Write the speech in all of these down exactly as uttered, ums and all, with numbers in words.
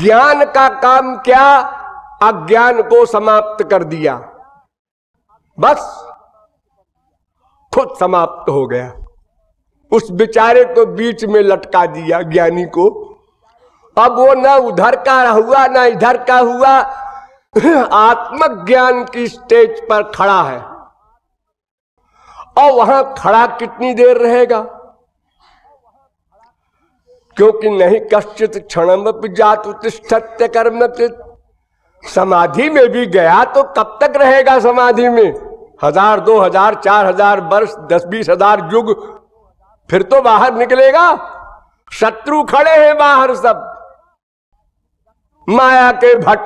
ज्ञान का काम क्या? अज्ञान को समाप्त कर दिया, बस खुद समाप्त हो गया। उस बेचारे को बीच में लटका दिया ज्ञानी को। अब वो न उधर का हुआ न इधर का हुआ, आत्मज्ञान की स्टेज पर खड़ा है। और वहां खड़ा कितनी देर रहेगा? क्योंकि नहीं कश्चित क्षणमपि जातु उत्तिष्ठत्य कर्मकृत्। समाधि में भी गया तो कब तक रहेगा समाधि में? हजार, दो हजार, चार हजार वर्ष, दस बीस हजार युग, फिर तो बाहर निकलेगा। शत्रु खड़े हैं बाहर सब, माया के भट्ट।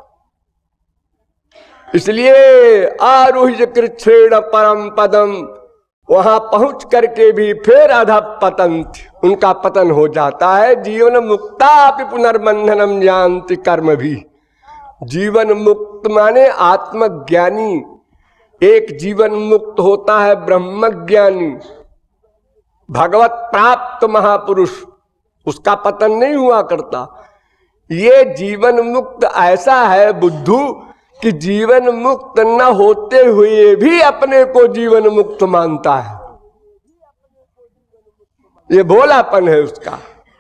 इसलिए आरोह्य कृच्छ्रेण परम पदम, वहां पहुंच करके भी फिर अध पतंत, उनका पतन हो जाता है। जीवन मुक्ता पुनर्बंधनम जानति कर्म भी। जीवन मुक्त माने आत्मज्ञानी। एक जीवन मुक्त होता है ब्रह्मज्ञानी, भगवत प्राप्त महापुरुष, उसका पतन नहीं हुआ करता। ये जीवन मुक्त ऐसा है बुद्धू कि जीवन मुक्त न होते हुए भी अपने को जीवन मुक्त मानता है। ये भोलापन है उसका।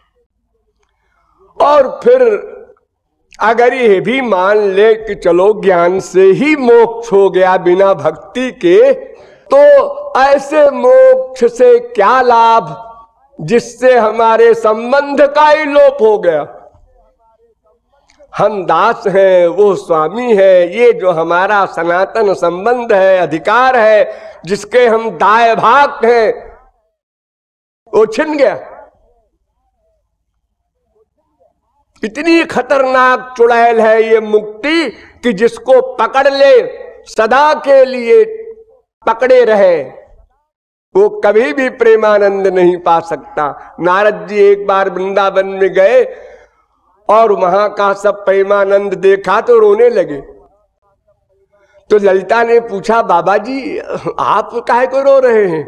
और फिर अगर ये भी मान ले कि चलो ज्ञान से ही मोक्ष हो गया बिना भक्ति के, तो ऐसे मोक्ष से क्या लाभ जिससे हमारे संबंध का ही लोप हो गया। हम दास हैं, वो स्वामी है। ये जो हमारा सनातन संबंध है, अधिकार है, जिसके हम दाय भाग हैं, वो छिन गया। इतनी खतरनाक चुड़ैल है ये मुक्ति कि जिसको पकड़ ले सदा के लिए पकड़े रहे, वो कभी भी प्रेमानंद नहीं पा सकता। नारद जी एक बार वृंदावन में गए और वहां का सब प्रेमानंद देखा तो रोने लगे। तो ललिता ने पूछा, बाबा जी आप काहे को रो रहे हैं?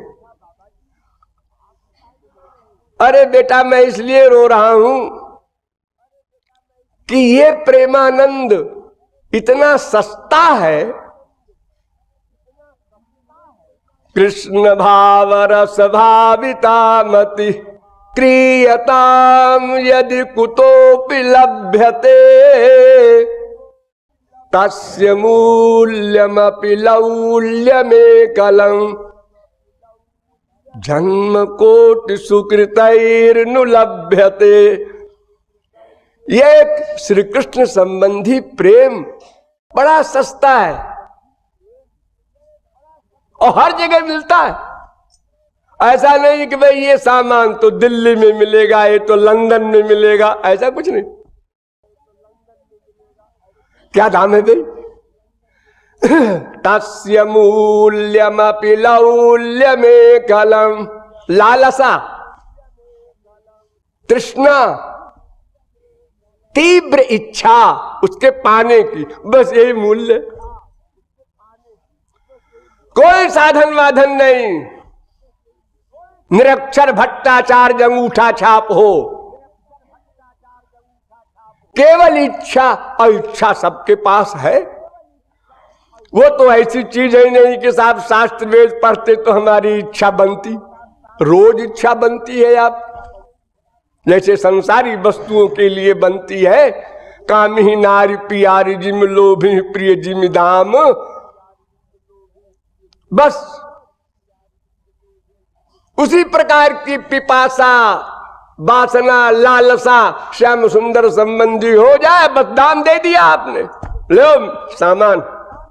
अरे बेटा मैं इसलिए रो रहा हूं कि ये प्रेमानंद इतना सस्ता है। कृष्ण भाव रस भाविता मति क्रियताम यदि कुतोपि लभ्यते तस्य मूल्यमपि लौल्यमेकलम् जन्म कोटि सुकृतैर्नु लभ्यते। ये श्री कृष्ण संबंधी प्रेम बड़ा सस्ता है और हर जगह मिलता है। ऐसा नहीं कि भाई ये सामान तो दिल्ली में मिलेगा, ये तो लंदन में मिलेगा, ऐसा कुछ नहीं। क्या दाम है भाई? तस्य मूल्यमपि लौल्यमेकलम्। लालसा, तृष्णा, तीव्र इच्छा उसके पाने की, बस यही मूल्य। कोई साधन वाधन नहीं। निरक्षर भट्टाचार्य अंगूठा छाप हो, केवल इच्छा, और इच्छा सबके पास है। वो तो ऐसी चीज ही नहीं कि साहब शास्त्र वेद पढ़ते तो हमारी इच्छा बनती। रोज इच्छा बनती है आप, जैसे संसारी वस्तुओं के लिए बनती है। काम ही नारी पियारी जिम लोभी प्रिय जिम दाम। बस उसी प्रकार की पिपासा, वासना, लालसा श्याम सुंदर संबंधी हो जाए, बस दाम दे दिया आपने, लो सामान।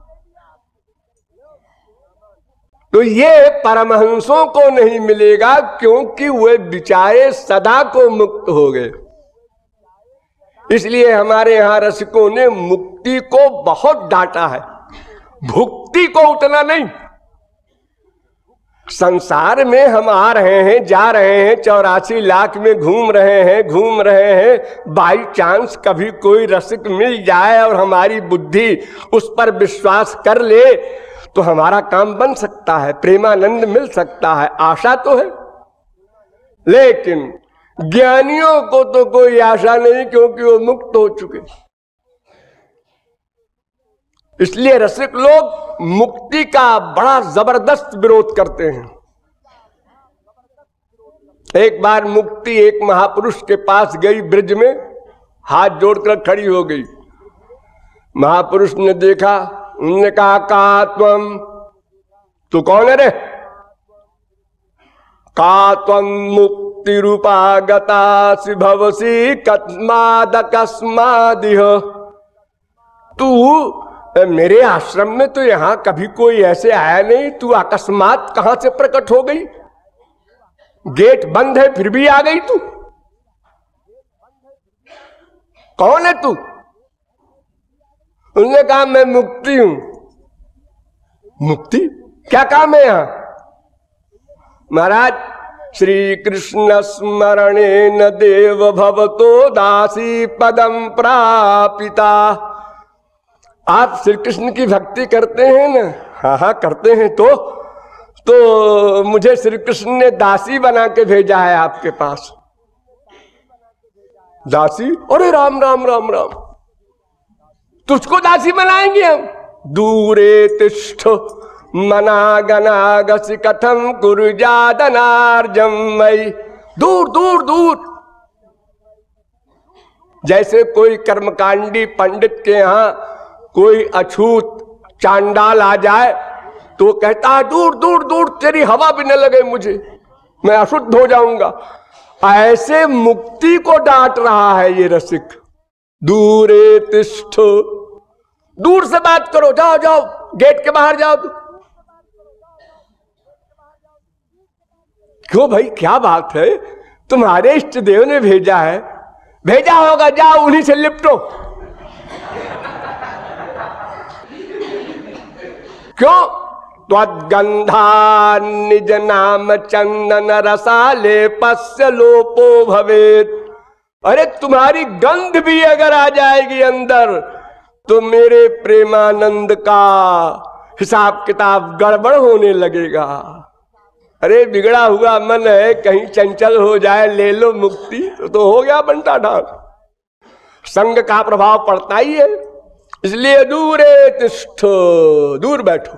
तो ये परमहंसों को नहीं मिलेगा, क्योंकि वे बेचारे सदा को मुक्त हो गए। इसलिए हमारे यहां रसिकों ने मुक्ति को बहुत डांटा है, भुक्ति को उतना नहीं। संसार में हम आ रहे हैं, जा रहे हैं, चौरासी लाख में घूम रहे हैं, घूम रहे हैं। बाई चांस कभी कोई रसिक मिल जाए और हमारी बुद्धि उस पर विश्वास कर ले तो हमारा काम बन सकता है, प्रेमानंद मिल सकता है, आशा तो है। लेकिन ज्ञानियों को तो कोई आशा नहीं, क्योंकि वो मुक्त हो चुके। इसलिए रसिक लोग मुक्ति का बड़ा जबरदस्त विरोध करते हैं। एक बार मुक्ति एक महापुरुष के पास गई, ब्रिज में हाथ जोड़कर खड़ी हो गई। महापुरुष ने देखा, उन्होंने कहा, का त्वम, तू कौन है रे? का त्वम मुक्ति रूपा गतासि भवसी कस्माद अकस्मादिह। तू मेरे आश्रम में तो यहां कभी कोई ऐसे आया नहीं, तू अकस्मात कहां से प्रकट हो गई? गेट बंद है फिर भी आ गई तू? कौन है तू? उन्होंने कहा, मैं मुक्ति हूं। मुक्ति? क्या काम है यहां? महाराज, श्री कृष्ण स्मरणेन देव भवतो दासी पदम प्रापिता। आप श्री कृष्ण की भक्ति करते हैं ना? हाँ हाँ करते हैं। तो तो मुझे श्री कृष्ण ने दासी बना के भेजा है आपके पास। दासी? अरे राम राम राम राम, तुझको दासी बनाएंगे हम? दूरे तिष्ठ मनागनागसि कथम कुरुजादनार्जम मई। दूर दूर दूर। जैसे कोई कर्मकांडी पंडित के यहां कोई अछूत चांडाल आ जाए तो कहता है, दूर दूर दूर, तेरी हवा भी न लगे मुझे, मैं अशुद्ध हो जाऊंगा। ऐसे मुक्ति को डांट रहा है ये रसिक। दूरे तिष्ठ, दूर से बात करो, जाओ जाओ, गेट के बाहर जाओ। क्यों भाई, क्या बात है? तुम्हारे इष्ट देव ने भेजा है, भेजा होगा, जाओ उन्हीं से लिपटो। क्यों? त्वद्गंधा निज नाम चंदन रसाले पस्य लोपो भवेत। अरे तुम्हारी गंध भी अगर आ जाएगी अंदर तो मेरे प्रेमानंद का हिसाब किताब गड़बड़ होने लगेगा। अरे बिगड़ा हुआ मन है, कहीं चंचल हो जाए, ले लो मुक्ति तो, तो हो गया बनता ढाक। संग का प्रभाव पड़ता ही है। इसलिए दूरे तिष्ठ, दूर बैठो।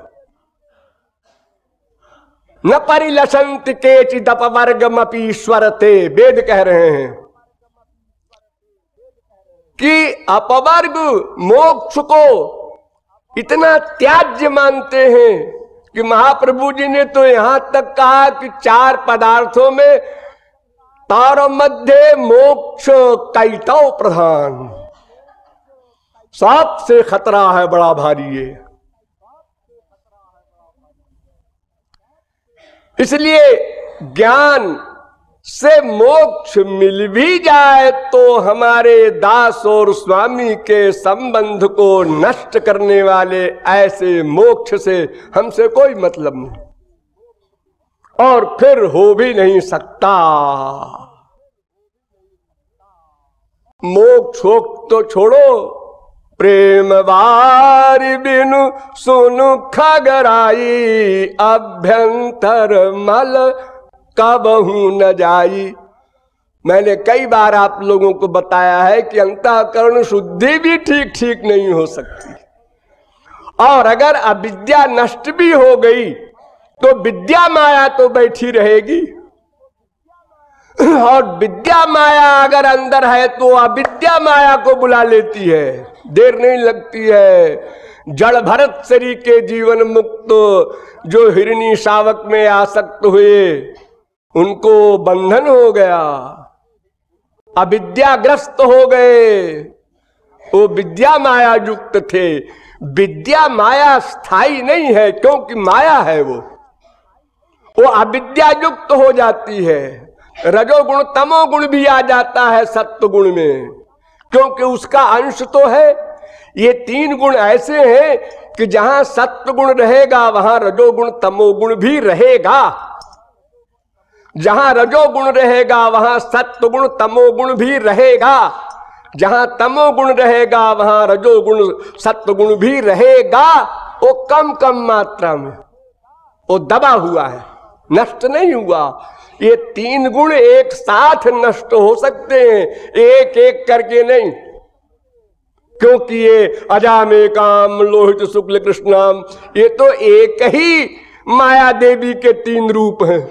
न परिलसंत केचिद अपवर्गमपि ईश्वरते। वेद कह रहे हैं कि अपवर्ग मोक्ष को इतना त्याज्य मानते हैं कि महाप्रभु जी ने तो यहां तक कहा कि चार पदार्थों में तार मध्य मोक्ष कैतव प्रधान। सबसे खतरा है बड़ा भारी ये। इसलिए ज्ञान से मोक्ष मिल भी जाए तो हमारे दास और स्वामी के संबंध को नष्ट करने वाले ऐसे मोक्ष से हमसे कोई मतलब नहीं, और फिर हो भी नहीं सकता। मोक्ष हो तो छोड़ो, प्रेम वारि बिनु सुनु खगराई, अभ्यंतर मल कबहू न जाई। मैंने कई बार आप लोगों को बताया है कि अंतःकरण शुद्धि भी ठीक ठीक नहीं हो सकती, और अगर अविद्या नष्ट भी हो गई तो विद्या माया तो बैठी रहेगी, और विद्या माया अगर अंदर है तो अविद्या माया को बुला लेती है, देर नहीं लगती है। जड़ भरत शरीर के जीवन मुक्त जो हिरणी शावक में आसक्त हुए उनको बंधन हो गया, अविद्याग्रस्त हो गए, वो विद्या माया युक्त थे। विद्या माया स्थायी नहीं है, क्योंकि माया है, वो वो अविद्या युक्त हो जाती है। रजोगुण तमोगुण भी आ जाता है सत्व गुण में, क्योंकि उसका अंश तो है। ये तीन गुण ऐसे हैं कि जहां सत्व गुण रहेगा वहां रजोगुण तमोगुण भी रहेगा, जहां रजोगुण रहेगा वहां सत्वगुण तमोगुण भी रहेगा, जहां तमोगुण रहेगा वहां रजोगुण सत्वगुण भी रहेगा। वो कम कम मात्रा में, वो दबा हुआ है, नष्ट नहीं हुआ। ये तीन गुण एक साथ नष्ट हो सकते हैं, एक एक करके नहीं, क्योंकि ये अजामे काम लोहित शुक्ल कृष्णाम, ये तो एक ही माया देवी के तीन रूप हैं।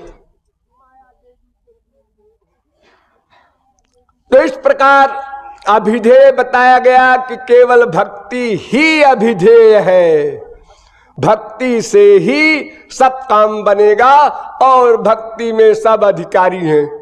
तो इस प्रकार अभिधेय बताया गया कि केवल भक्ति ही अभिधेय है, भक्ति से ही सब काम बनेगा और भक्ति में सब अधिकारी हैं।